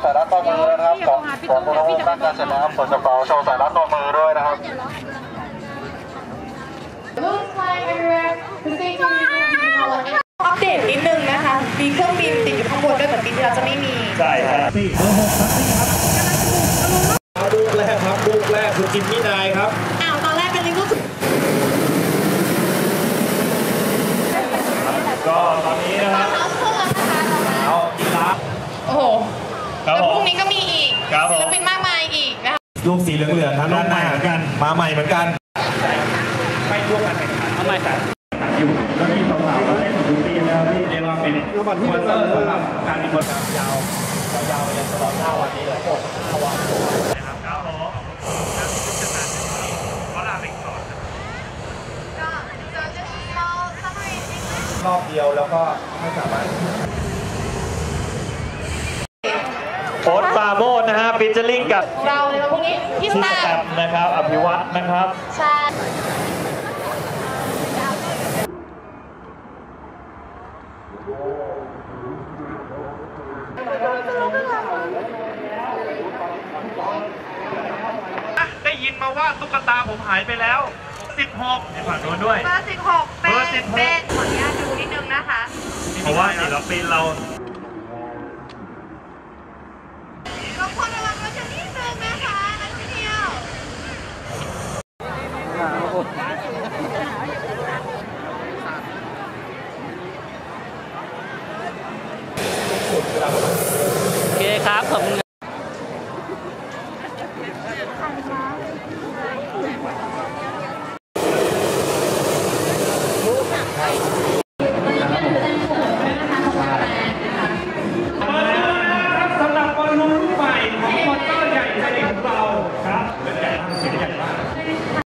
สายรัดข้อมือนะครับก่อนตัวน้องตั้งการเสร็จแล้วเปิดกระเป๋าโชว์สายรัดข้อมือด้วยนะครับอัปเดตนิดนึงนะคะมีเครื่องบินติดอยู่ข้างบนด้วยเหมือนปีที่เราจะไม่มีใช่ครับลูกแรกครับลูกแรกคือจิมมี่นายครับตอนแรกเป็นลิงก์ก็ตอนนี้นะครับเอากีฬาโอ้โหแล้วพรุ่งนี้ก็มีอีกศิลปินมากมายอีกนะคะลูกสีเหลืองๆครับด้านหน้าเหมือนกันมาใหม่เหมือนกันไม่ร่วมกันแข่งขันทำไมแต่อยู่แล้วมีสาวๆก็เล่นดูดีแล้วที่เรียกว่าเป็นคอนเสิร์ตสำหรับการมีบทยาวไปเลยตลอด5 วันนี้เลย5 วันนะครับครับผมขอลาไปก่อนรอบเดียวแล้วก็ไม่สามารถโอ๊ตปราโมชนะฮะฟิชเชอร์ลิงกับเราในวันพรุ่งนี้พี่สแตมนะครับอภิวัตนะครับใช่ได้ยินมาว่าตุ๊กตาผมหายไปแล้ว16ในฝั่งโน้นด้วยเบอร์16เป็นขออนุญาตดูนิดนึงนะคะเพราะว่าศิลปินเรารบกวนระวังรถจะนิดนึงนะคะนักเที่ยวโอเคครับขอบคุณสำหรับบอลลูนลูกใหม่ของมอเตอร์ใหญ่ใจดี